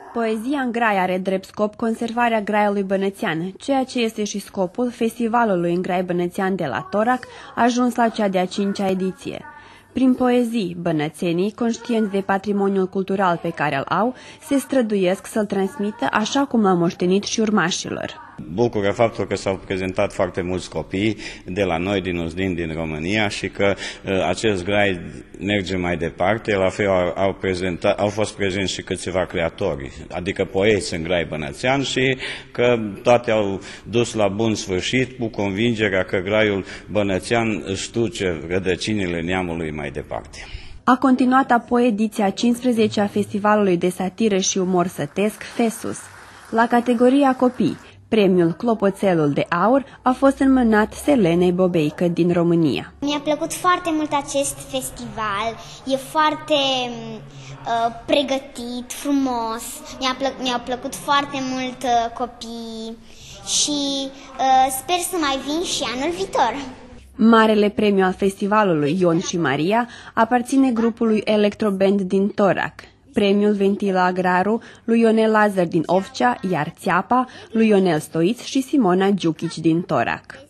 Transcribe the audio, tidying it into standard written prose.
Poezia în grai are drept scop conservarea graiului bănățean, ceea ce este și scopul festivalului în grai bănățean de la Torac, ajuns la cea de-a 5-a ediție. Prin poezii, bănățenii, conștienți de patrimoniul cultural pe care îl au, se străduiesc să-l transmită așa cum l-au moștenit și urmașilor. Bucură faptul că s-au prezentat foarte mulți copii de la noi, din Uzdin, din România, și că acest grai merge mai departe. La fel au fost prezenți și câțiva creatori, adică poeți în grai bănățean, și că toate au dus la bun sfârșit cu convingerea că graiul bănățean își duce rădăcinile neamului mai departe. A continuat apoi ediția 15-a Festivalului de Satiră și Umor Sătesc, FESUS. La categoria copii, premiul Clopoțelul de Aur a fost înmânat Selenei Bobeică din România. Mi-a plăcut foarte mult acest festival, e foarte pregătit, frumos, mi-au plăcut foarte mult copiii și sper să mai vin și anul viitor. Marele premiu al festivalului Ion și Maria aparține grupului Electroband din Torac. Premiul Ventila Agraru lui Ionel Lazar din Ovcea, iar Țeapa lui Ionel Stoiț și Simona Giuchici din Torac.